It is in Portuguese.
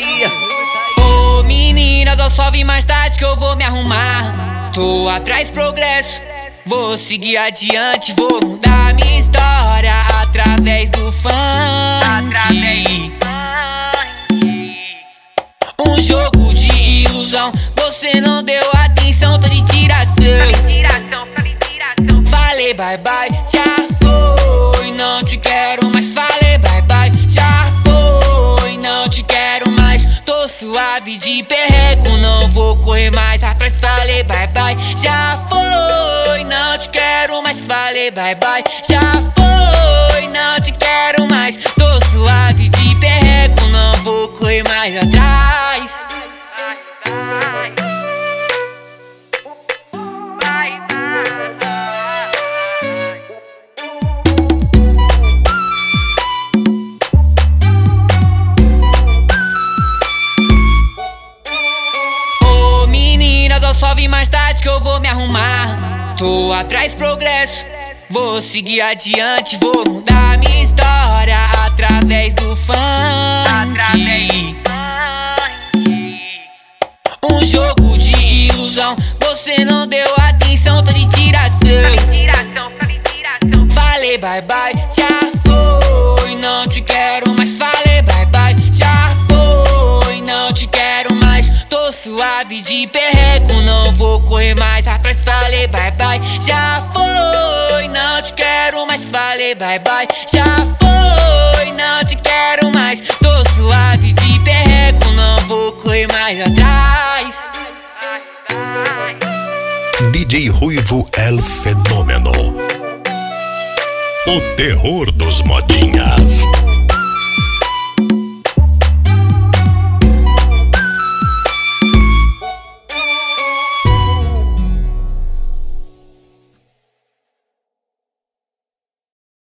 aí. Ô menina, dá só vir mais tarde que eu vou me arrumar. Tô atrás progresso, vou seguir adiante, vou mudar minha história através do funk. Um jogo de ilusão, você não deu atenção, tô de tiração. Falei bye bye, já foi, não te quero mais. Falei bye bye, já foi, não te quero mais. Tô suave de perreco, não vou correr mais atrás. Falei bye bye, já foi, não te quero mais. Falei bye bye, já foi, não te quero mais. Tô suave de perreco, não vou correr mais atrás. Ô menina, dá só vir mais tarde que eu vou me arrumar. Tô atrás progresso, vou seguir adiante, vou mudar minha história através do funk. Um jogo de ilusão, você não deu atenção, tô de tiração. Falei bye bye, já foi, não te quero mais. Falei bye bye, já foi, não te quero mais. Tô suave de perreco, não vou correr mais atrás. Falei bye bye, já foi, não te quero mais. Falei bye bye, já foi, não te quero mais. Tô suave de perreco, não vou correr mais atrás. DJ Ruivo El Fenômeno, o terror dos modinhas.